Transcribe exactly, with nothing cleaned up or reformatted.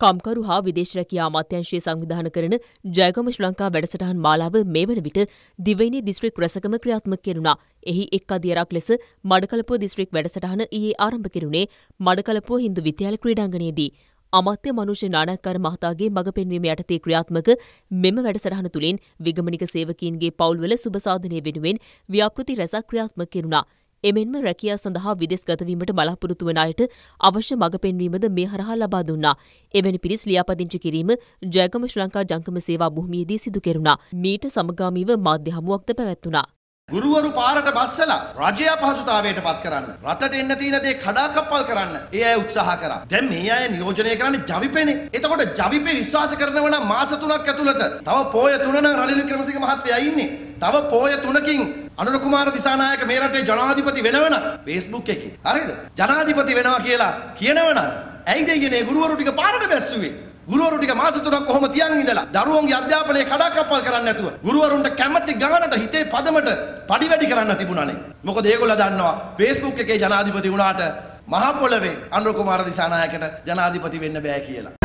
කම්කරු හා විදේශ රැකියා අමාත්‍යාංශය සංවිධානය කරන ජයගම ශ්‍රී ලංකා වැඩසටහන් මාලාව මේ වන විට දිවයිනේ දිස්ත්‍රික් රැසකම ක්‍රියාත්මක කෙරුණා. එහි එක් අදියරක් ලෙස මඩකලපුව දිස්ත්‍රික් වැඩසටහන ඊයේ ආරම්භ කෙරුණේ මඩකලපුව හින්දු විද්‍යාල ක්‍රීඩාංගණයේදී. අමාත්‍ය මනුෂ්‍ය නානායක්කාර මහතාගේ මඟ පෙන්වීම යටතේ ක්‍රියාත්මක මෙම වැඩසටහන තුළින් විගමනික සේවකීන්ගේ පවුල්වල සුබ සාධනය වෙනුවෙන් ව්‍යාපෘති රැසක් ක්‍රියාත්මක කෙරුණා. එමෙන්ම රැකියා සඳහා විදෙස් ගතවීමට බලාපොරොත්තු වන අයට අවශ්‍ය මඟ පෙන්වීමද මේ හරහා ලබා දුන්නා. එවැනි පිරිස් ලියාපදිංචි කිරීම ජයගම ශ්‍රී ලංකා ජංගම සේවා භූමියේදී සිදු කෙරුණා. මීට සමගාමීව මාධ්‍ය හමුවක්ද පැවැත්වුණා. ගුරුවරු පාරට බස්සලා රජය අපහසුතාවයට පත් කරන්න, රටට එන්න තියෙන දේ කඩාකප්පල් කරන්න ඒ අය උත්සාහ කරා. දැන් මේ අය නියෝජනය කරන්නේ ජවිපේනේ. එතකොට ජවිපේ විශ්වාස කරනව නම් මාස තුනක් ඇතුළත තව පෝය තුන නම් රනිල් වික්‍රමසිංහ මහත්තයා ඉන්නේ. තව පෝය තුනකින් අනුර කුමාර දිසානායක මේ රටේ ජනාධිපති වෙනවනම් Facebook එකේ හරිද? ජනාධිපති වෙනවා කියලා කියනවනම් ඇයි දෙයනේ ගුරුවරු ටික පාරට බැස්සුවේ? ගුරුවරු ටික මාස තුනක් කොහොම තියන් ඉඳලා දරුවන්ගේ අධ්‍යාපනය කඩාකප්පල් කරන්නේ නැතුව ගුරුවරුන්ට කැමැති ගානට හිතේ පදමට පඩි වැඩි කරන්න තිබුණානේ. මොකද ඒගොල්ලෝ දන්නවා Facebook එකේ ජනාධිපති වුණාට මහා පොළවේ අනුර කුමාර දිසානායකට ජනාධිපති වෙන්න බෑ කියලා.